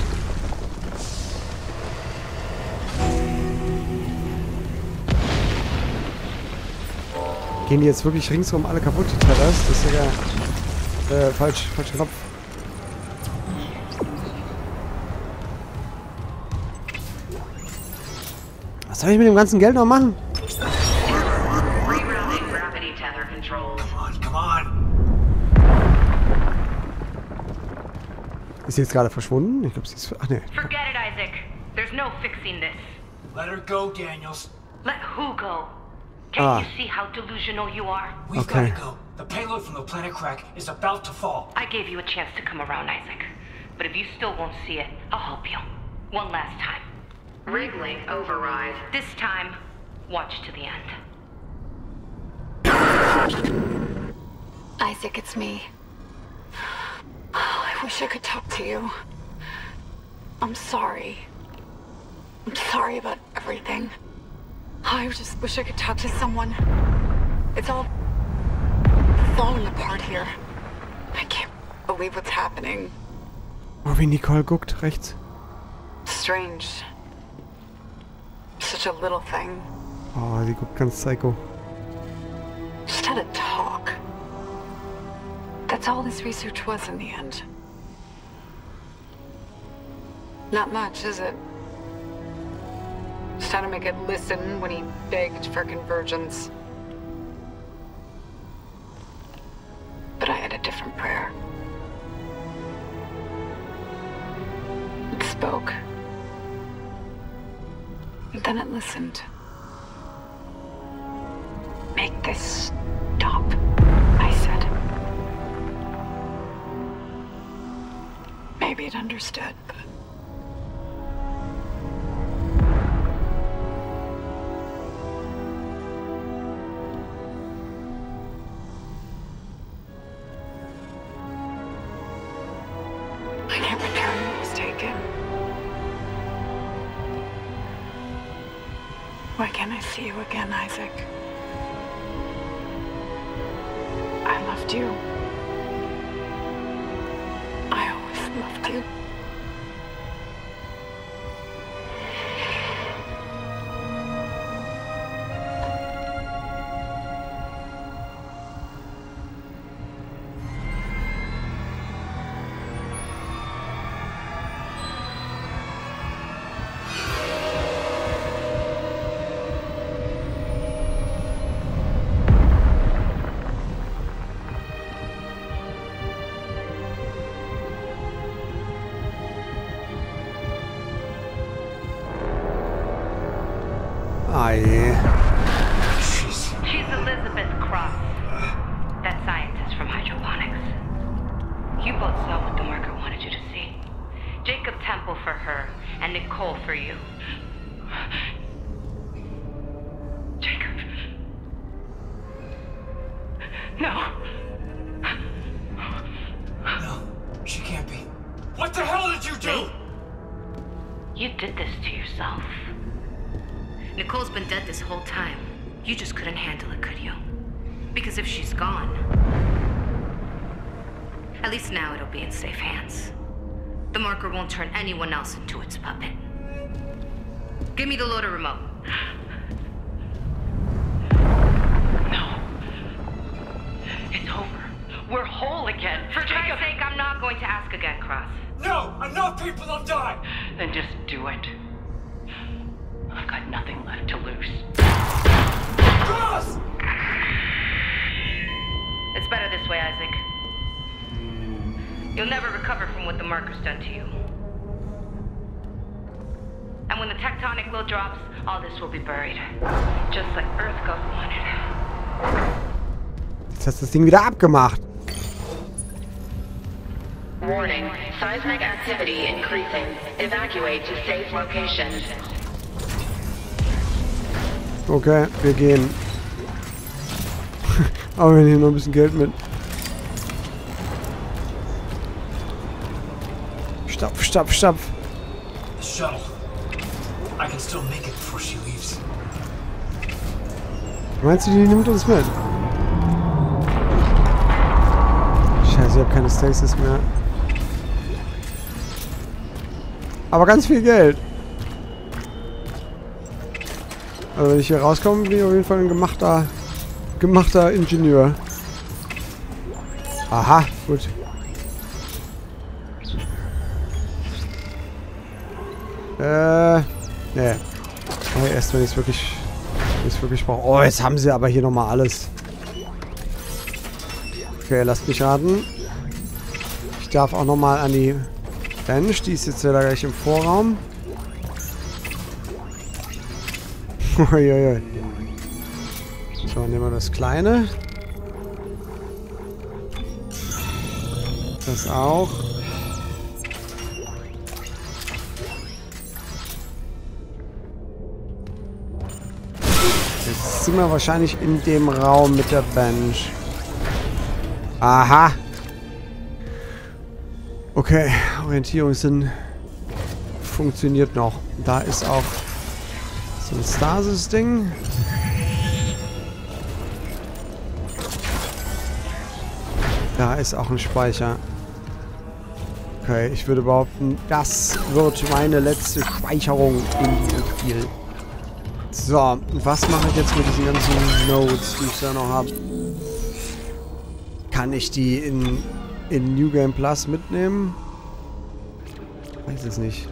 Gehen die jetzt wirklich ringsrum alle kaputt, die Tethers? Das ist ja äh, falsch, falscher Knopf. Was soll ich mit dem ganzen Geld noch machen? Rerouting gravity tether controls. Come on, come on. Ist sie jetzt gerade verschwunden? Ich glaube, sie ist... Ach ne. Forget it, Isaac. There's no fixing this. Let her go, Daniels. Let who go? Can't Ah. you see how delusional you are? We've Okay. gotta go. The payload from the planet crack is about to fall. I gave you a chance to come around, Isaac. But if you still won't see it, I'll help you. One last time. Rig link override. This time, watch to the end. Isaac, it's me. Oh, I wish I could talk to you. I'm sorry. I'm sorry about everything. I just wish I could talk to someone. It's all falling apart here. I can't believe what's happening. Oh, wie Nicole guckt, rechts. Strange. Such a little thing. Oh, sie guckt ganz psycho. Just had a talk. That's all this research was in the end. Not much, is it? Just had to make it listen when he begged for convergence. But I had a different prayer. It spoke. And then it listened. Make this stop, I said. Maybe it understood, but... I can't return what was taken. Why can't I see you again, Isaac? I loved you. I always loved you. Ei. She's... She's Elizabeth Cross, that scientist from hydroponics. You both saw what the marker wanted you to see. Jacob Temple for her, and Nicole for you. Jacob. No, she can't. did this to yourself. Nicole's been dead this whole time. You just couldn't handle it, could you? Because if she's gone, at least now it'll be in safe hands. The marker won't turn anyone else into its puppet. Give me the loader remote. No. It's over. We're whole again. For Christ's sake, I'm not going to ask again, Cross. No! Enough people have died! Then just do it. I've got nothing left to lose. Cross! It's better this way, Isaac. You'll never recover from what the marker's done to you. And when the tectonic load drops, all this will be buried. Just like EarthGov wanted. Jetzt hast du das Ding wieder abgemacht. Warning. Seismic activity increasing. Evacuate to safe location. Okay, wir gehen. Aber wir nehmen noch ein bisschen Geld mit. Stapf, stapf, stapf. The shuttle. I can still make it before she leaves. Meinst du, die nimmt uns mit? Scheiße, ich habe keine Stasis mehr. Aber ganz viel Geld. Also wenn ich hier rauskomme, bin ich auf jeden Fall ein gemachter, gemachter Ingenieur. Aha, gut. Äh, ne. Oh, erst wenn ich es wirklich, wirklich brauche. Oh, jetzt haben sie aber hier nochmal alles. Okay, lasst mich raten. Ich darf auch nochmal an die Bench. Die ist jetzt wieder gleich im Vorraum. Uiuiui. So, nehmen wir das Kleine. Das auch. Jetzt sind wir wahrscheinlich in dem Raum mit der Bench. Aha. Okay, Orientierungssinn funktioniert noch. Da ist auch so ein Stasis-Ding. Da ist auch ein Speicher. Okay, ich würde behaupten, das wird meine letzte Speicherung in diesem Spiel. So, was mache ich jetzt mit diesen ganzen Nodes, die ich da noch habe? Kann ich die in, in New Game Plus mitnehmen? Weiß es nicht.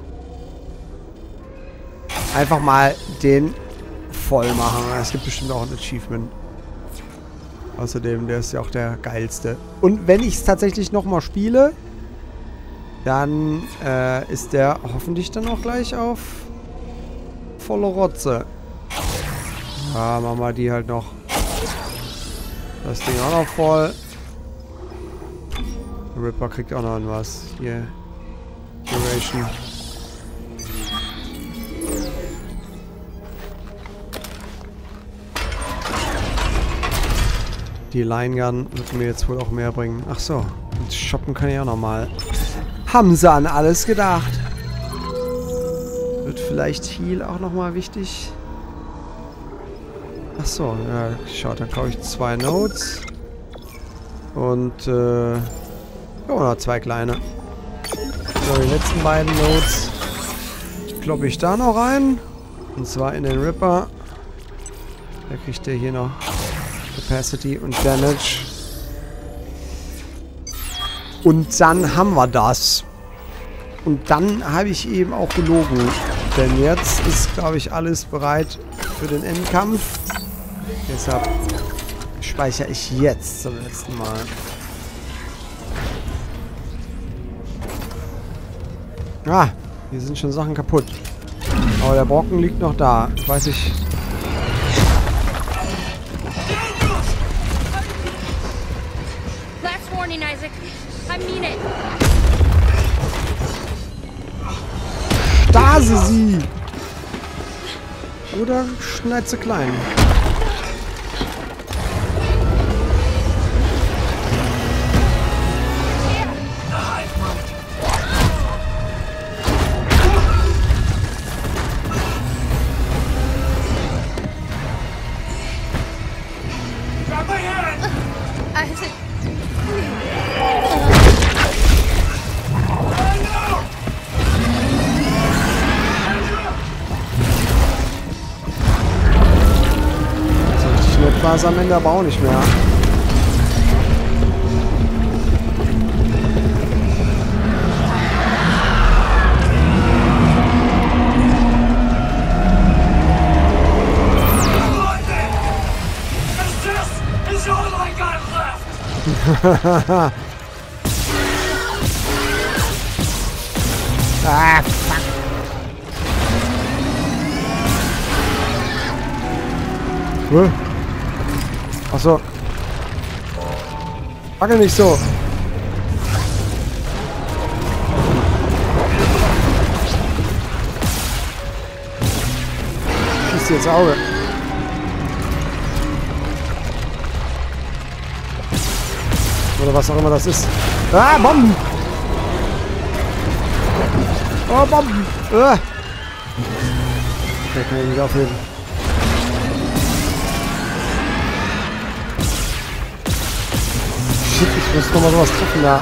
Einfach mal den voll machen. Es gibt bestimmt auch ein Achievement. Außerdem, der ist ja auch der geilste. Und wenn ich es tatsächlich nochmal spiele, dann äh, ist der hoffentlich dann auch gleich auf volle Rotze. Ja, machen wir die halt noch. Das Ding auch noch voll. Der Ripper kriegt auch noch was. Hier. Duration. Die Line Gun wird mir jetzt wohl auch mehr bringen. Ach so. Und shoppen kann ich auch nochmal. Haben sie an alles gedacht. Wird vielleicht Heal auch nochmal wichtig. Ach so. Ja, schaut, dann kaufe ich zwei Nodes. Und, äh... oh, noch zwei kleine. So, die letzten beiden Nodes kloppe ich da noch rein. Und zwar in den Ripper. Da kriegt der hier noch Capacity und Damage. Und dann haben wir das. Und dann habe ich eben auch gelogen. Denn jetzt ist, glaube ich, alles bereit für den Endkampf. Deshalb speichere ich jetzt zum letzten Mal. Ah, hier sind schon Sachen kaputt. Aber der Brocken liegt noch da. Ich weiß nicht. Last warning, Isaac. I mean it. Stase sie! Oder schneid sie klein. war es am Ende aber auch nicht mehr. Ah, fuck. Huh? Achso. Wackel nicht so. Schießt dir ins Auge. Oder was auch immer das ist. Ah, Bomben! Oh, Bomben! Ah. Okay, kann ich nicht aufheben. Shit, ich muss nochmal sowas treffen da.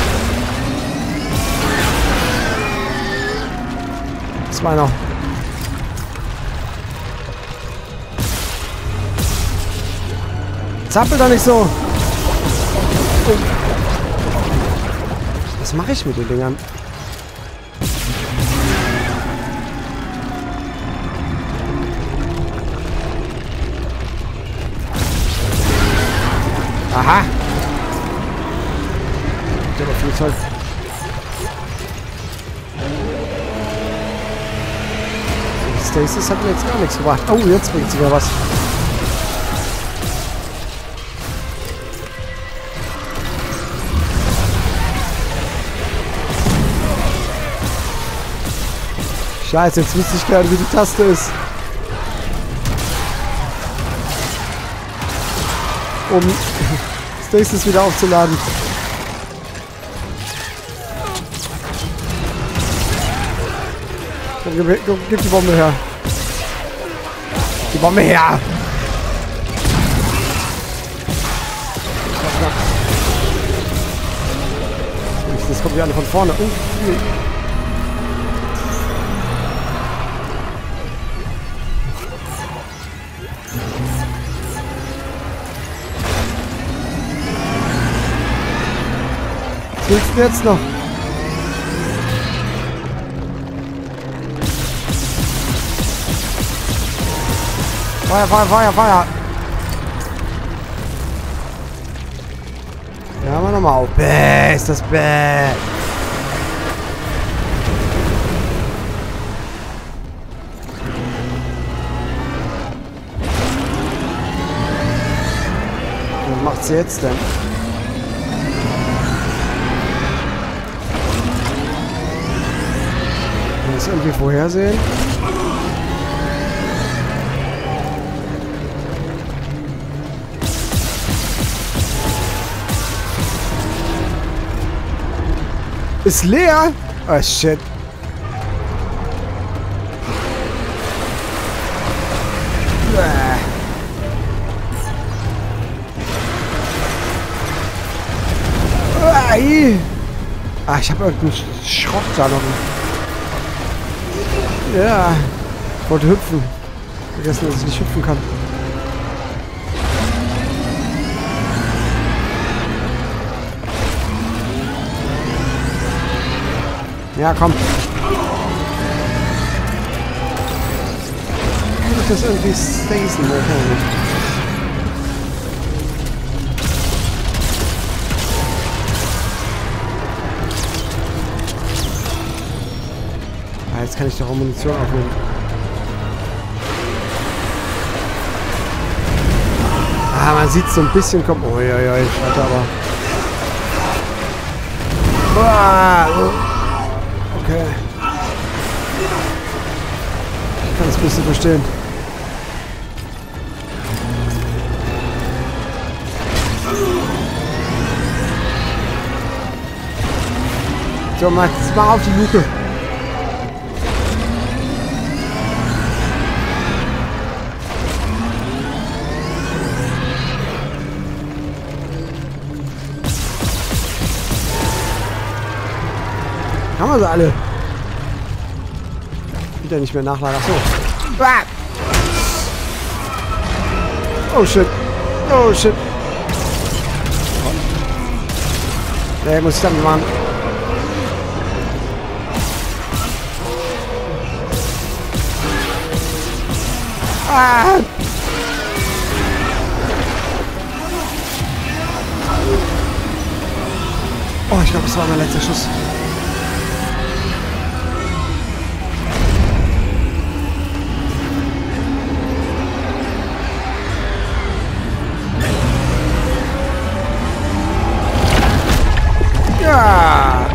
Zwei noch. Zappel doch nicht so! Was mache ich mit den Dingern? Aha! Der war viel Zeug. Stasis hat mir jetzt gar nichts gebracht. Oh, jetzt bringt sie mir was. Scheiße, jetzt wüsste ich gerade, wie die Taste ist. Um Stasis wieder aufzuladen. Gib, gib, gib die Bombe her. Die Bombe her! Das kommt ja alle von vorne. Oh, nee. Was willst du jetzt noch? Feuer, Feuer, Feuer, Feuer! Ja, mal nochmal auf. Bäh, ist das bäh! Was macht sie jetzt denn? Kann ich das irgendwie vorhersehen? Ist leer? Oh shit. Ah, ich habe irgendeinen Schrott da noch. Ja. Ich wollte hüpfen. Vergessen, dass ich nicht hüpfen kann. Ja, komm. Kann ich das irgendwie stasen? Nee, kann ich nicht. Ah, jetzt kann ich doch auch Munition aufnehmen. Ah, man sieht so ein bisschen, kommt. Oh, ja, ja, ich warte aber. Boah. Okay. Ich kann das ein bisschen verstehen. So, Max, mach auf die Luke. Haben wir sie alle? Wieder nicht mehr nachladen. Achso. Ah! Oh shit. Oh, shit. Nee, muss ich dann machen. Ah! Oh, ich glaube, das war mein letzter Schuss. Ja!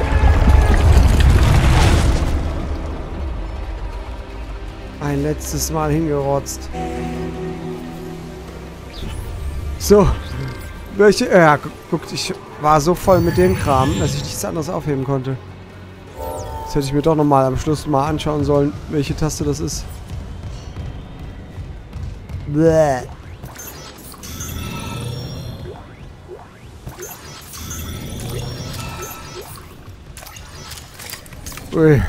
Ein letztes Mal hingerotzt. So. Welche... Ja, gu guckt, ich war so voll mit dem Kram, dass ich nichts anderes aufheben konnte. Das hätte ich mir doch nochmal am Schluss mal anschauen sollen, welche Taste das ist. Bäh. Ui.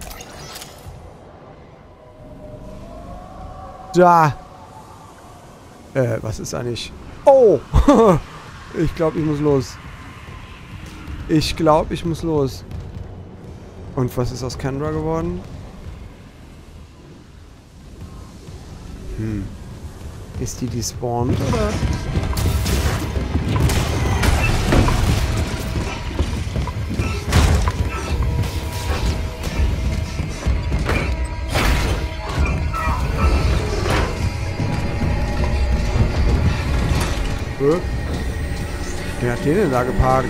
Da. Äh, was ist eigentlich... Oh! Ich glaube, ich muss los. Ich glaube, ich muss los. Und was ist aus Kendra geworden? Hm. Ist die despawned, oder? Wer hat den denn da geparkt?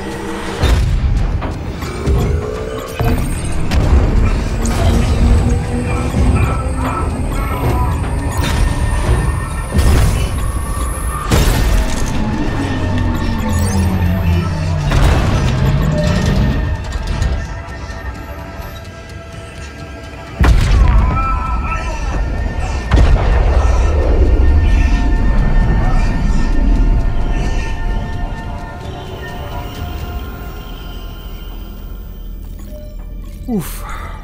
Uff.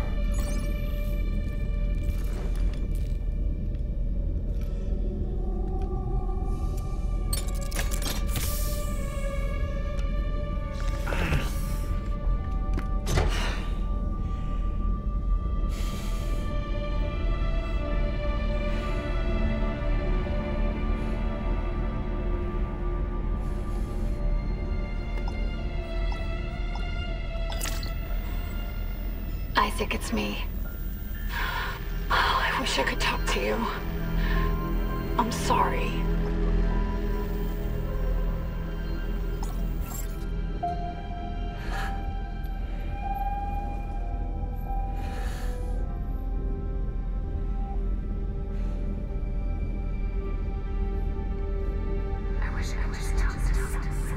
Isaac, it's me. Oh, I wish I could talk to you. I'm sorry. I wish I could just talk to you.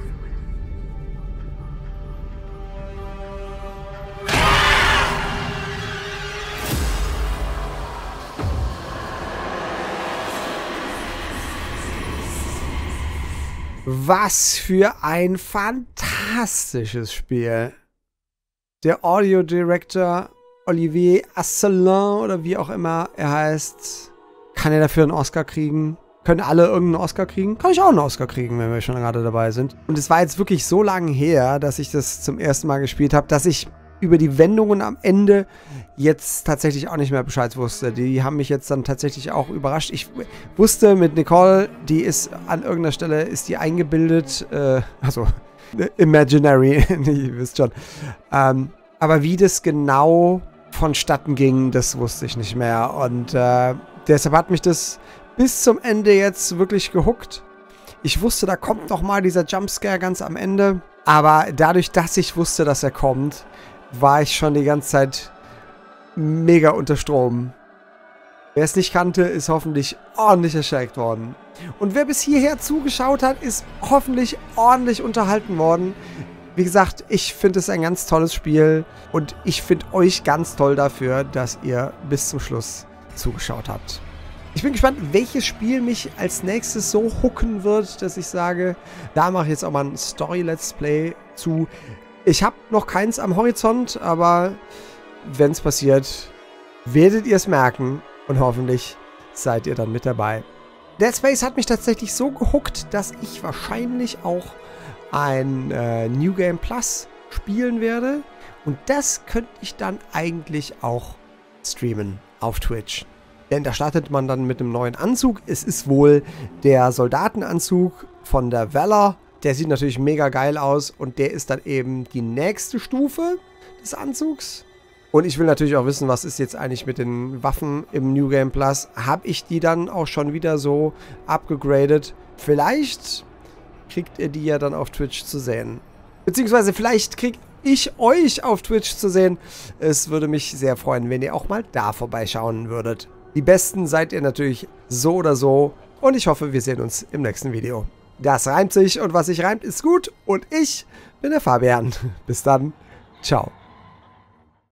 Was für ein fantastisches Spiel. Der Audio Director Olivier Asselineau oder wie auch immer er heißt, kann er dafür einen Oscar kriegen? Können alle irgendeinen Oscar kriegen? Kann ich auch einen Oscar kriegen, wenn wir schon gerade dabei sind. Und es war jetzt wirklich so lange her, dass ich das zum ersten Mal gespielt habe, dass ich über die Wendungen am Ende jetzt tatsächlich auch nicht mehr Bescheid wusste. Die haben mich jetzt dann tatsächlich auch überrascht. Ich wusste mit Nicole, die ist an irgendeiner Stelle, ist die eingebildet, äh, also imaginary, ihr wisst schon. Ähm, aber wie das genau vonstatten ging, das wusste ich nicht mehr. Und äh, deshalb hat mich das bis zum Ende jetzt wirklich gehuckt. Ich wusste, da kommt noch mal dieser Jumpscare ganz am Ende. Aber dadurch, dass ich wusste, dass er kommt, war ich schon die ganze Zeit mega unter Strom. Wer es nicht kannte, ist hoffentlich ordentlich erschreckt worden. Und wer bis hierher zugeschaut hat, ist hoffentlich ordentlich unterhalten worden. Wie gesagt, ich finde es ein ganz tolles Spiel und ich finde euch ganz toll dafür, dass ihr bis zum Schluss zugeschaut habt. Ich bin gespannt, welches Spiel mich als nächstes so hooken wird, dass ich sage, da mache ich jetzt auch mal ein Story-Let's Play zu. Ich habe noch keins am Horizont, aber wenn es passiert, werdet ihr es merken und hoffentlich seid ihr dann mit dabei. Dead Space hat mich tatsächlich so gehuckt, dass ich wahrscheinlich auch ein äh, New Game Plus spielen werde. Und das könnte ich dann eigentlich auch streamen auf Twitch. Denn da startet man dann mit einem neuen Anzug. Es ist wohl der Soldatenanzug von der Valor. Der sieht natürlich mega geil aus und der ist dann eben die nächste Stufe des Anzugs. Und ich will natürlich auch wissen, was ist jetzt eigentlich mit den Waffen im New Game Plus. Habe ich die dann auch schon wieder so abgegradet? Vielleicht kriegt ihr die ja dann auf Twitch zu sehen. Beziehungsweise vielleicht kriege ich euch auf Twitch zu sehen. Es würde mich sehr freuen, wenn ihr auch mal da vorbeischauen würdet. Die Besten seid ihr natürlich so oder so. Und ich hoffe, wir sehen uns im nächsten Video. Das reimt sich und was sich reimt ist gut. Und ich bin der Fabian. Bis dann. Ciao.